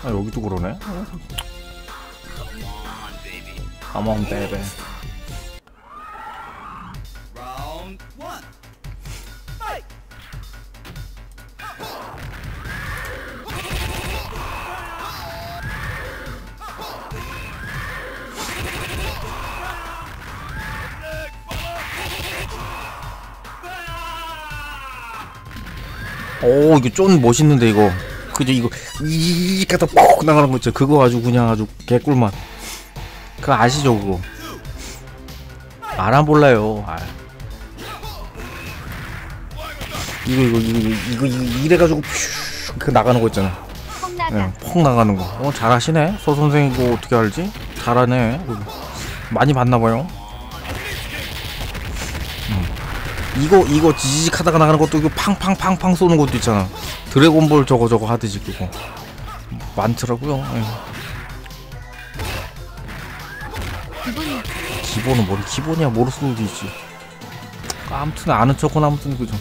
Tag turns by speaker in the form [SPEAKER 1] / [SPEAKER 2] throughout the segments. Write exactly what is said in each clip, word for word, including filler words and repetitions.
[SPEAKER 1] 아, 여기도 그러네. 가만 베베. 오, 이거 쫀 멋있는데 이거. 그죠? 이거 이 갖다 퍽 나가는 거 있죠. 그거 아주 그냥 아주 개꿀맛. 그거 아시죠 그거? 알아 몰라요. 아. 이거 이거 이거 이거 이거 이래가지고 퓨, 그 나가는 거 있잖아.
[SPEAKER 2] 퍽 나가.
[SPEAKER 1] 네, 퍽 나가는 거. 어, 잘하시네. 서 선생 이거 어떻게 알지? 잘하네. 많이 봤나봐요. 이거 이거 지지직 하다가 나가는 것도 이거 팡팡팡팡 쏘는 것도 있잖아. 드래곤볼 저거 저거 하듯이 그거 많더라고요. 예.
[SPEAKER 2] 기본
[SPEAKER 1] 기본은 뭐리 기본이야. 모를 수도 있지. 아무튼 아는 척은 아무튼 그죠.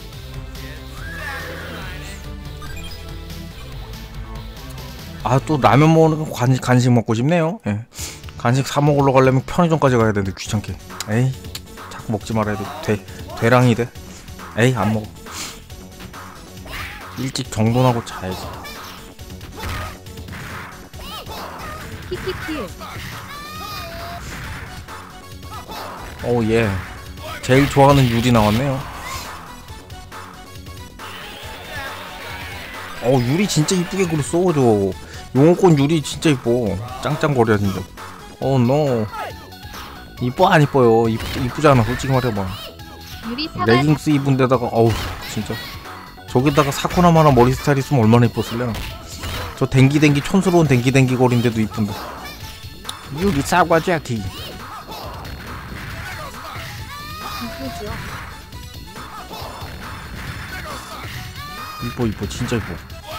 [SPEAKER 1] 아, 또 라면 먹는 간, 간식 먹고 싶네요. 예. 간식 사 먹으러 가려면 편의점까지 가야 되는데 귀찮게. 에이, 자꾸 먹지 말아야 돼. 돼. 되랑이 돼. 에이, 안 먹어. 일찍 정돈하고 자야지.
[SPEAKER 2] 키키키.
[SPEAKER 1] 오, 예. 제일 좋아하는 유리 나왔네요. 어, 유리 진짜 이쁘게 그렸어. 저 용호권 유리 진짜 이뻐. 짱짱거려 진짜. 어, 노. 이뻐 안 이뻐요? 이쁘, 이쁘잖아 솔직히 말해봐.
[SPEAKER 2] 유리 사과.
[SPEAKER 1] 레깅스 입은 데다가 어우 진짜 저기다가 사쿠나마나 머리 스타일 있으면 얼마나 이뻤을래. 저 댕기댕기 촌스러운 댕기댕기 거리인데도 이쁜데. 유리 사과 자키.
[SPEAKER 2] 이쁘죠.
[SPEAKER 1] 이뻐 이뻐 진짜 이뻐.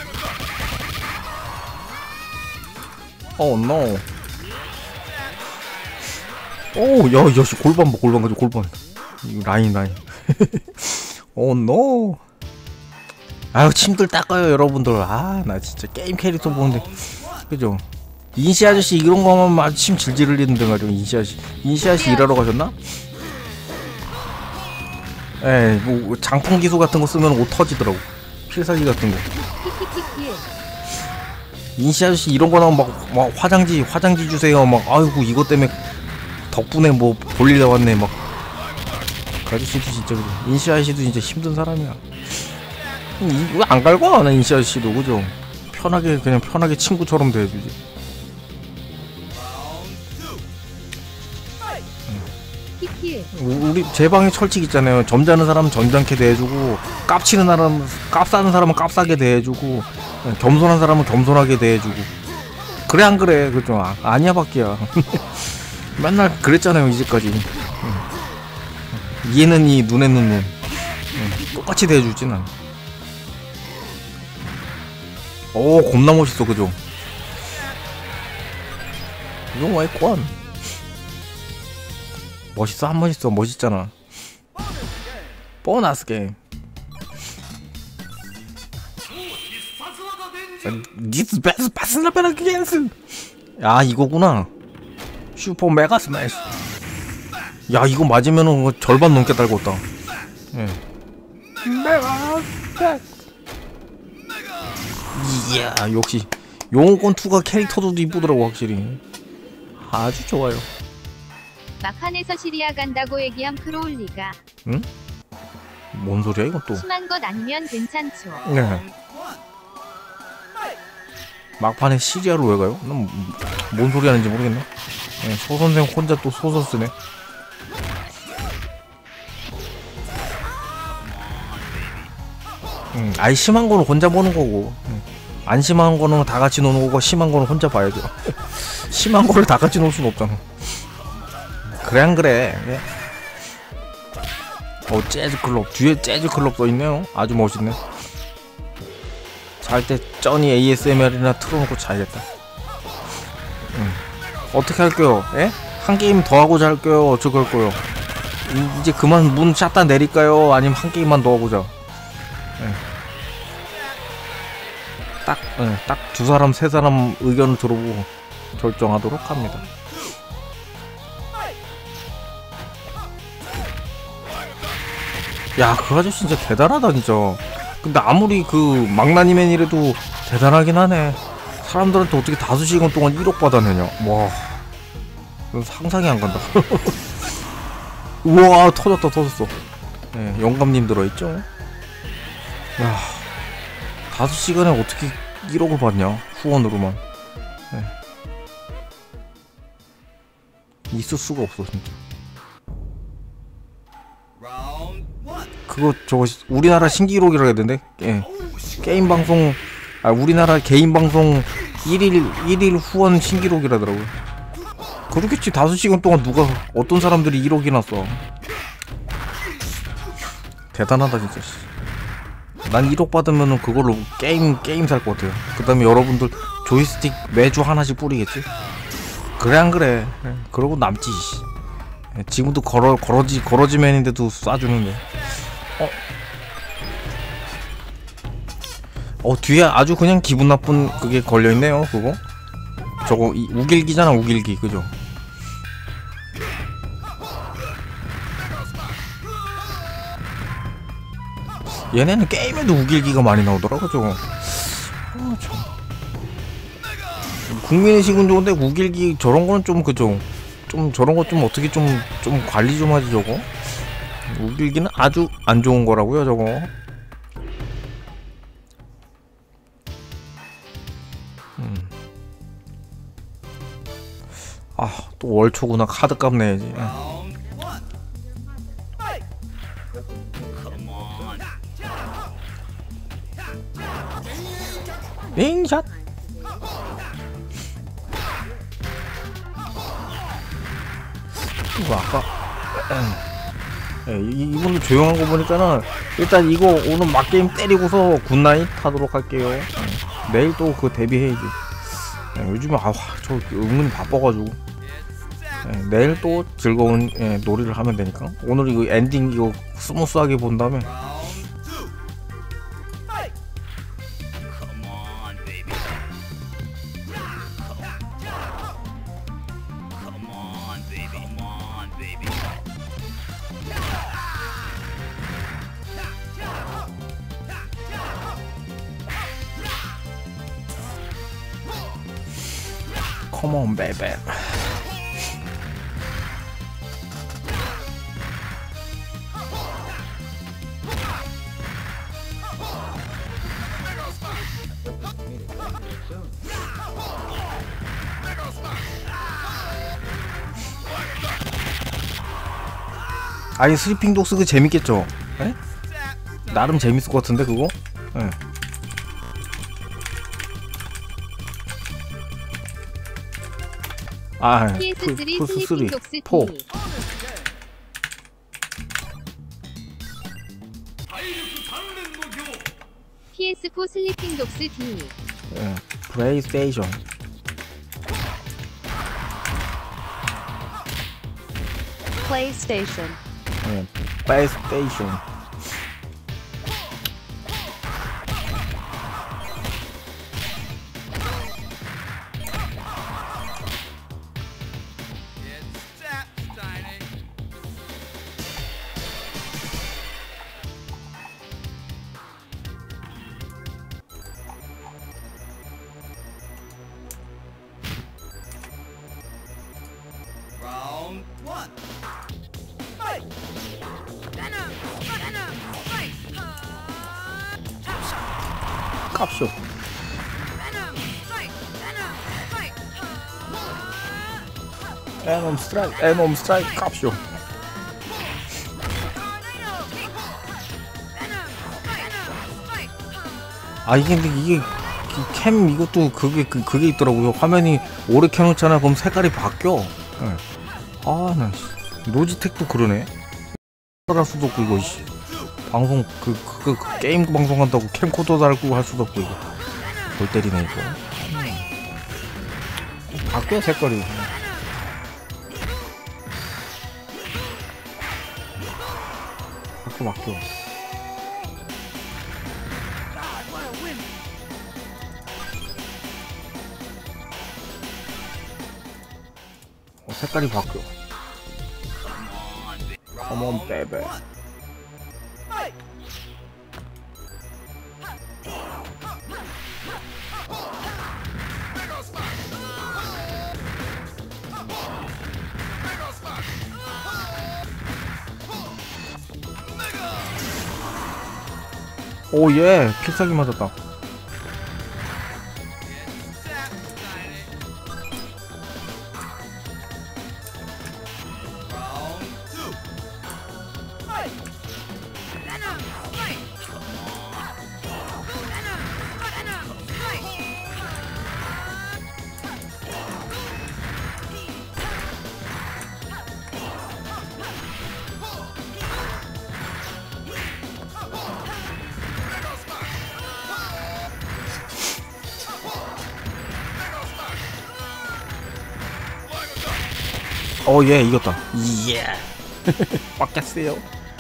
[SPEAKER 1] 어 노. 오, 야, 야, 씨, 골반 뭐 골반 가지고 골반. 이거 라인 라인. 오 노. 아유, 침들 닦아요 여러분들. 아, 나 진짜 게임 캐릭터 보는데 그죠? 인시 아저씨 이런 거만 막 침 질질 흘리는데 말이야. 인시 아저씨 인시 아저씨 일하러 가셨나? 에이, 뭐 장풍 기수 같은 거 쓰면 옷 터지더라고. 필살기 같은 거.
[SPEAKER 2] 키키키키.
[SPEAKER 1] 인시 아저씨 이런 거 나오면 막, 막 화장지 화장지 주세요. 막 아이고 이것 때문에 덕분에 뭐 볼일 나왔네. 막 그 아저씨도 진짜 그래. 인시 아저씨도 진짜 힘든 사람이야. 이거 안 갈고 나 인시 아저씨도 그죠? 편하게 그냥 편하게 친구처럼 대해주지.
[SPEAKER 2] 키키.
[SPEAKER 1] 우리 제 방에 철칙 있잖아요. 점잖은 사람은 점잖게 대해주고, 깝치는 사람은 깝싸는 사람은 깝싸게 대해주고, 겸손한 사람은 겸손하게 대해주고. 그래 안 그래? 그죠? 아, 아니야 밖이야. 맨날 그랬잖아요 이제까지. 응. 이에는 이, 눈에는 눈. 응. 똑같이 대해주지 난. 오, 겁나 멋있어 그죠? 이거 왜 권? 멋있어? 안 멋있어? 멋있잖아. 보너스 게임. This best personal against. 야, 이거구나. 슈퍼 메가 스매시. 야, 이거 맞으면은 절반 넘게 달궜다. 예. 메가 스매시. 이야, 역시 용호권 이가 캐릭터도 이쁘더라고 확실히. 아주 좋아요.
[SPEAKER 2] 막판에서 시리아 간다고 얘기함 크로울리가.
[SPEAKER 1] 응? 뭔 소리야 이건 또.
[SPEAKER 2] 심한 것 아니면 괜찮죠.
[SPEAKER 1] 네. 막판에 시리아로 왜 가요? 난 뭔 소리 하는지 모르겠네. 네, 소 선생 혼자 또 소설 쓰네. 음, 아이 심한 거는 혼자 보는 거고, 음, 안 심한 거는 다 같이 노는 거고, 심한 거는 혼자 봐야죠. 심한 거를 다 같이 놀 수는 없잖아. 그래 안 그래? 네. 어, 재즈 클럽 뒤에 재즈 클럽 써 있네요. 아주 멋있네. 잘 때 쩌니 에이에스엠알이나 틀어놓고 자야겠다. 음. 어떻게 할게요? 예? 한 게임 더 하고 잘게요? 어쩌고 할 거요? 이, 이제 그만 문 샷다 내릴까요? 아니면 한 게임만 더 하고자? 예. 딱 딱 두 사람 세 사람 의견을 들어보고 결정하도록 합니다. 야, 그 아저씨 진짜 대단하다 진짜. 근데 아무리 그 망나니맨이라도 대단하긴 하네. 사람들한테 어떻게 다섯 시간 동안 일억 받아내냐. 와, 이건 상상이 안 간다. 우와, 터졌다 터졌어. 네, 영감님 들어있죠. 야, 다섯 시간에 어떻게 일억을 받냐, 후원으로만. 네. 있을 수가 없어 진짜. 그거 저거 우리나라 신기록이라 해야 되는데. 예. 게임 방송, 아 우리나라 개인 방송 일일 일일 후원 신기록이라더라고요. 그렇겠지. 다섯 시간 동안 누가 어떤 사람들이 일억이나 써. 대단하다 진짜. 난 일억 받으면은 그걸로 게임 게임 살 것 같아요. 그 다음에 여러분들 조이스틱 매주 하나씩 뿌리겠지. 그래 안 그래. 그러고 남지. 지금도 걸어 걸어지 걸어지맨인데도 쏴주는데. 어? 어 뒤에 아주 그냥 기분 나쁜 그게 걸려있네요. 그거 저거 이, 우길기잖아. 우길기 그죠? 얘네는 게임에도 우길기가 많이 나오더라고 저거. 어, 참. 국민의식은 좋은데 우길기 저런거는 좀 그죠? 좀 저런거 좀 어떻게 좀 좀 관리 좀 하지 저거. 우길기는 아주 안 좋은 거라고요 저거. 음. 아, 또 월초구나. 카드값 내야지. 링샷. 이거 아까 예, 이분도 조용한 거 보니까는 일단 이거 오늘 막게임 때리고서 굿나잇 하도록 할게요. 예, 내일 또 그 데뷔해야지. 예, 요즘에 아, 저 은근히 바빠가지고 예, 내일 또 즐거운 예, 놀이를 하면 되니까. 오늘 이거 엔딩 이거 스무스하게 본 다음에 Come on, baby. 아니 슬리핑 독스 그 재밌겠죠? 에? 나름 재밌을 것 같은데 그거? 에. 아,
[SPEAKER 2] 피에스 쓰리
[SPEAKER 1] 플스
[SPEAKER 2] 슬리핑
[SPEAKER 1] 쓰리,
[SPEAKER 2] 독스
[SPEAKER 1] 포.
[SPEAKER 2] 디. 피에스 사 슬리핑 독스 디.
[SPEAKER 1] 예, 플레이스테이션.
[SPEAKER 3] PlayStation.
[SPEAKER 1] 예, 플레이스테이션. 깝쇼. 에놈 스트라이크, 에놈 스트라이크, 깝쇼. 아 이게 근데 이게 캠 이것도 그게 그, 그게 있더라고요. 화면이 오래 켜놓잖아. 그럼 색깔이 바뀌어. 네. 아, 나 로지텍도 그러네. 할 수도 없고 이거 씨. 방송 그, 그, 그 게임 방송한다고 캠코더 달고 할 수도 없고 이거 골 때리네 이거. 음. 바뀌어 색깔이. 바뀌어 바뀌어. 색깔이 바뀌어. 컴온 베베. 오예 필살기 맞았다. 어, 예, 이겼다. 예. 빡겠어요.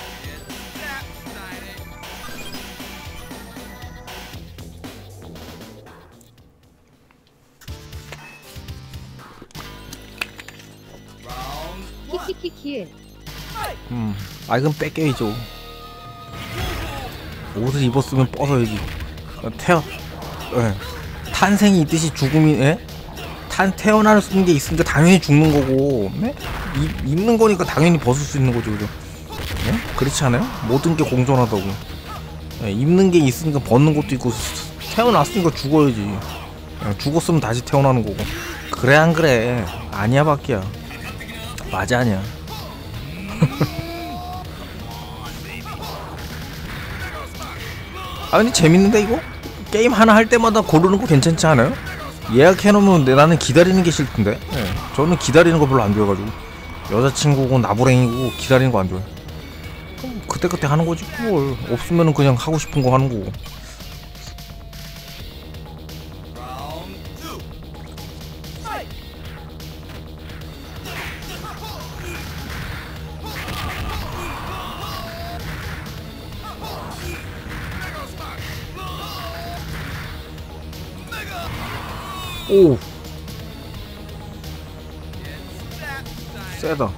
[SPEAKER 2] 키키키키.
[SPEAKER 1] 음, 아, 이건 뺏겨야죠. 옷을 입었으면 벗어야지. 태어, 예. 탄생이 있듯이 죽음이, 예? 탄, 태어나는 게 있으니까 당연히 죽는 거고, 네? 이, 입는 거니까 당연히 벗을 수 있는 거죠, 그죠? 네? 그렇지 않아요? 모든 게 공존하다고. 예, 입는 게 있으니까 벗는 것도 있고, 태어났으니까 죽어야지. 예, 죽었으면 다시 태어나는 거고. 그래, 안 그래? 아니야, 밖이야. 맞아, 아니야. 아, 근데 재밌는데, 이거? 게임 하나 할 때마다 고르는 거 괜찮지 않아요? 예약해놓으면 나는 기다리는 게 싫던데. 네. 저는 기다리는 거 별로 안 좋아해가지고 여자친구고 나부랭이고 기다리는 거 안 좋아해. 그때그때 하는 거지 뭘. 없으면은 그냥 하고 싶은 거 하는 거고. 오 세다.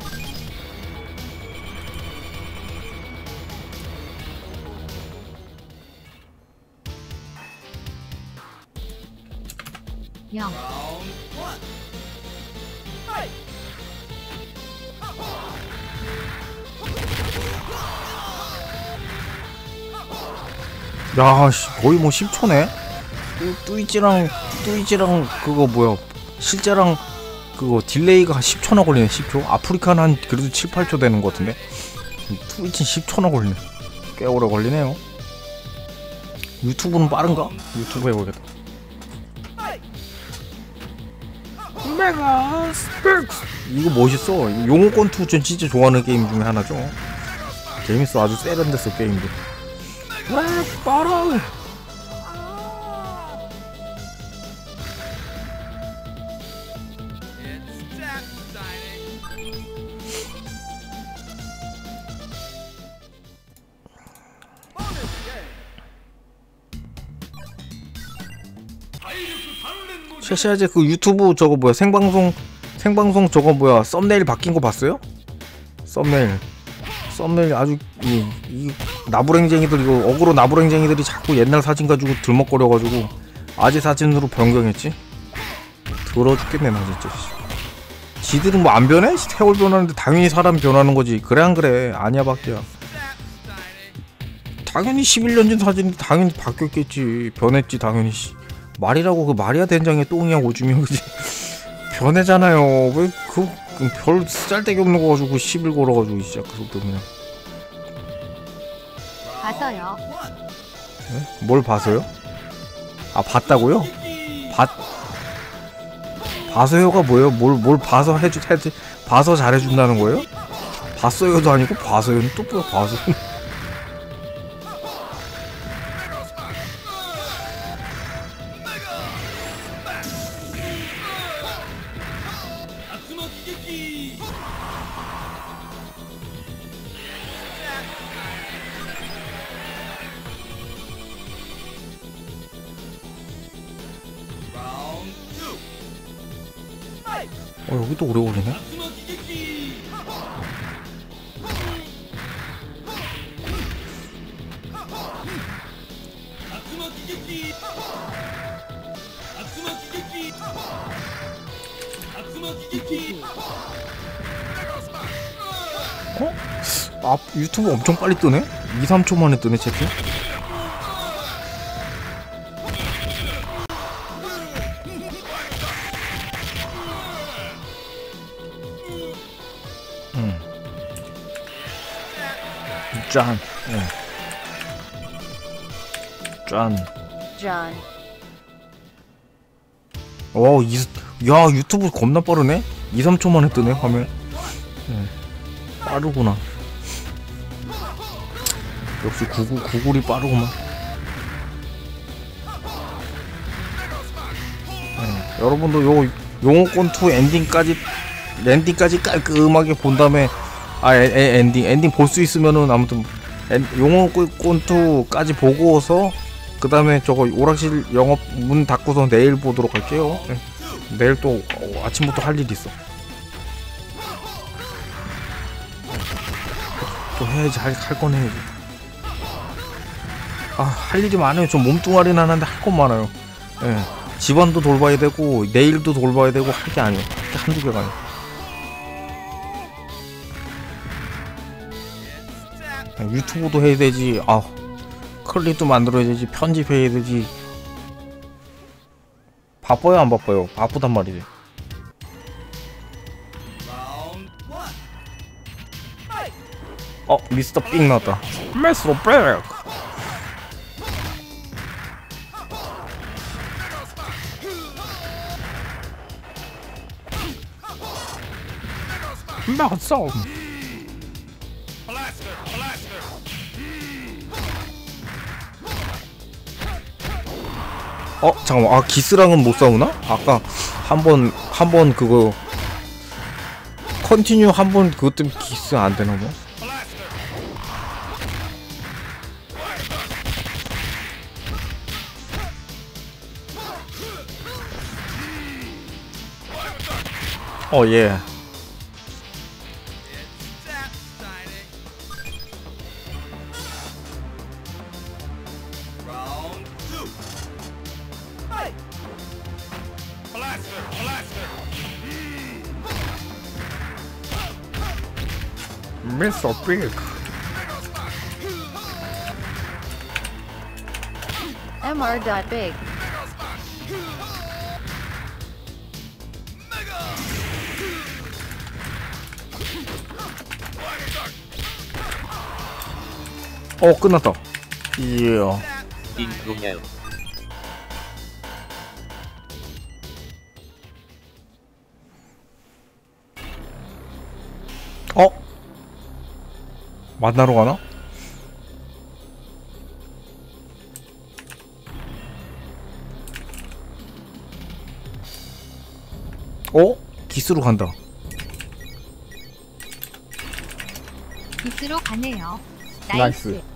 [SPEAKER 2] 영.
[SPEAKER 1] 야, 씨, 거의 뭐 십 초네? 뚜이찌랑, 뚜이찌랑, 그거 뭐야, 실제랑, 그거 딜레이가 십 초나 걸리네, 십 초? 아프리카는 한, 그래도 칠, 팔 초 되는 것 같은데? 뚜이찌 십 초나 걸리네. 꽤 오래 걸리네요. 유튜브는 빠른가? 유튜브 해보겠다. 메가 스펙스! 이거 멋있어. 용호권 투 전 진짜 좋아하는 게임 중에 하나죠. 재밌어. 아주 세련됐어, 게임도. 왜 빨아! 샤샤제 그 유튜브 저거 뭐야 생방송 생방송 저거 뭐야 썸네일 바뀐 거 봤어요? 썸네일 썸네일 아주 이, 이 나부랭쟁이들 이거 어그로 나부랭쟁이들이 자꾸 옛날 사진 가지고 들먹거려가지고 아재 사진으로 변경했지. 더러워 죽겠네 나 진짜. 지들은 뭐 안 변해? 세월 변하는데 당연히 사람 변하는 거지. 그래 안 그래? 아니야 밖이야. 당연히 십일 년 전 사진이 당연히 바뀌었겠지. 변했지 당연히. 말이라고 그 말이야 된장에 똥이야 오줌이야 그지. 변해잖아요. 왜 그 별 쓰잘데기 없는 거 가지고 시bil 걸어가지고 진짜 그것 때문에.
[SPEAKER 2] 봐서요.
[SPEAKER 1] 네? 뭘 봐서요? 아 봤다고요? 봤 봐서요가 뭐예요? 뭘 뭘 봐서 해주 해지 봐서 잘해준다는 거예요? 봤어요도 아니고 봐서요는 또 뭐야 봐서. 어 여기도 오래 걸리네. 어? 아 유튜브 엄청 빨리 뜨네? 이, 삼 초 만에 뜨네 채팅? 음. 짠. 예. 짠.
[SPEAKER 2] John.
[SPEAKER 1] 와, 이, 야, 유튜브 겁나 빠르네? 이, 삼 초 만에 뜨네, 화면. 예. 빠르구나. 역시 구글, 구글이 빠르구만. 예. 여러분도 요, 용호권 투 엔딩까지, 랜딩까지 깔끔하게 본 다음에, 아, 에, 에, 엔딩, 엔딩 볼 수 있으면은 아무튼, 용호권 투까지 보고서, 그 다음에 저거 오락실 영업 문 닫고서 내일 보도록 할게요. 네. 내일 또 어, 아침부터 할 일 있어. 또 해야지. 할, 할 건 해야지. 아, 할 일이 많아요. 좀 몸뚱아리는 하는데 할 건 많아요. 예. 집안도 돌봐야 되고 내일도 돌봐야 되고 할 게 아니에요. 할게 한두 개가 아니에요. 유튜브도 해야 되지. 아, 클립도 만들어야 되지. 편집해야 되지. 바빠요 안 바빠요? 바쁘단 말이지. 어, 미스터 빅 나왔다. 미스터 빅. 맞어. 어 잠깐만, 아 기스랑은 못 싸우나? 아까 한번 한 번 그거 컨티뉴 한 번 그것 때문에 기스 안 되나 뭐? 어 예. 미스터 빅.
[SPEAKER 2] mr.big.
[SPEAKER 1] 어 끝났다. 이야.
[SPEAKER 3] 인그ኛ요.
[SPEAKER 1] 어? 만나러 가나? 어? 기스로 간다.
[SPEAKER 2] 기스로 가네요.
[SPEAKER 1] 나이스.
[SPEAKER 2] 나이스.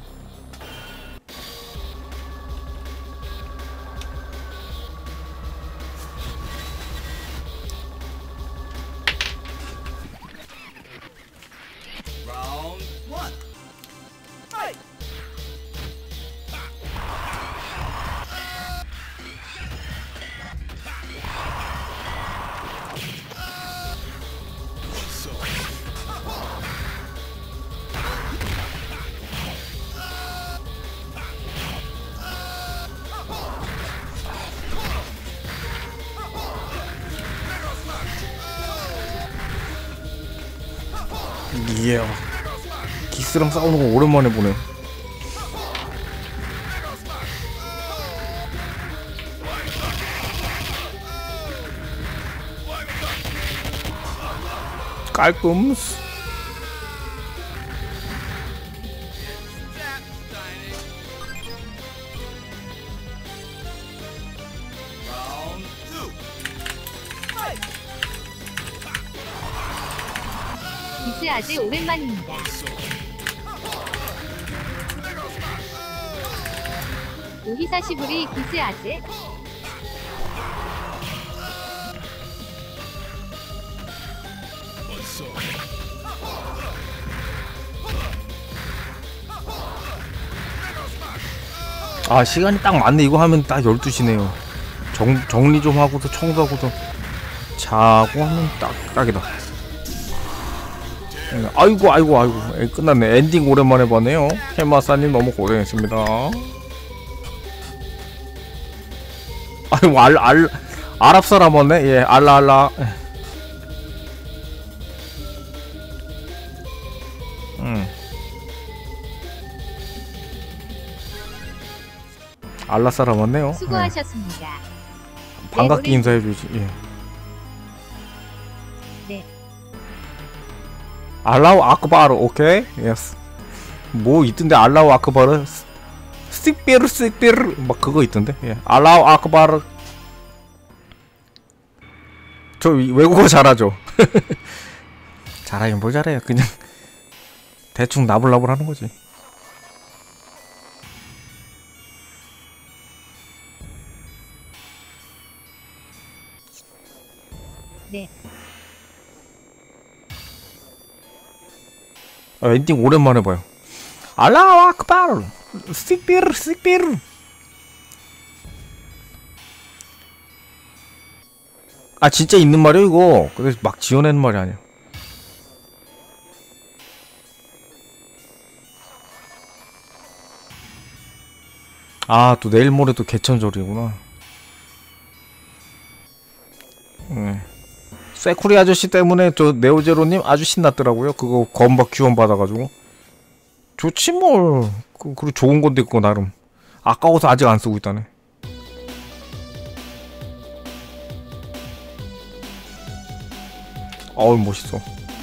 [SPEAKER 1] 이야. 기스랑 싸우는 거 오랜만에 보네. 깔끔.
[SPEAKER 2] 기스 아재 오랜만입니다. 오히사시부리 기스 아재.
[SPEAKER 1] 아 시간이 딱 맞네. 이거 하면 딱 열두 시네요 정, 정리 좀 하고서 청소하고서 자고 하면 딱, 딱이다. 네, 아이고 아이고 아이고 에이, 끝났네. 엔딩 오랜만에 봤네요. 캐마사님 너무 고생했습니다. 아이고 알, 알, 아랍 사람 왔네. 예, 알라 알라. 음. 알라 사람 왔네요.
[SPEAKER 2] 수고하셨습니다.
[SPEAKER 1] 예. 반갑게
[SPEAKER 2] 네,
[SPEAKER 1] 인사해주지. 예.
[SPEAKER 2] 네.
[SPEAKER 1] 알라우 아크바르 오케이? 예스. 뭐 있던데 알라우 아크바르 스틱베르 스틱베르 막 그거 있던데. 예. 알라우 아크바르. 저 외국어 잘하죠. 잘하긴 뭘 잘해요. 그냥 대충 나불나불 하는 거지.
[SPEAKER 2] 네.
[SPEAKER 1] 아, 엔딩 오랜만에 봐요. 알라우 아크바르 스틱베르 스틱베르. 아 진짜 있는 말이야 이거. 그래서 막 지어내는 말이 아니야. 아 또 내일 모레 또 개천절이구나. 네. 세쿠리 아저씨 때문에 저 네오제로님 아주 신났더라고요. 그거 건박 기원 받아가지고. 좋지 뭘. 그, 그리고 좋은 건데 그거 나름. 아까워서 아직 안 쓰고 있다네. 어우 멋있어.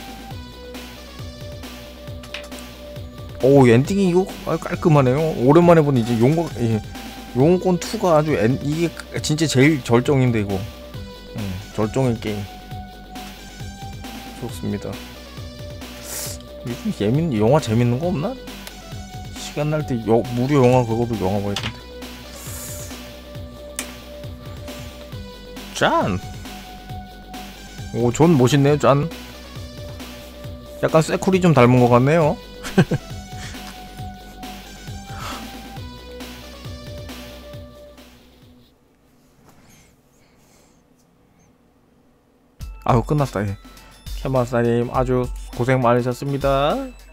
[SPEAKER 1] 오 엔딩이 이거 깔끔하네요. 오랜만에 보니 이제 용건 예, 용건 이가 아주 엔, 이게 진짜 제일 절정인데 이거. 음, 절정의 게임. 좋습니다. 요즘 예민 영화 재밌는 거 없나? 시간 날 때 무료 영화 그거도 영화 봐야 텐데. 짠. 오, 존 멋있네요, 짠. 약간 세쿠리 좀 닮은 것 같네요. 아유, 끝났다, 예. 캐마사님 아주 고생 많으셨습니다.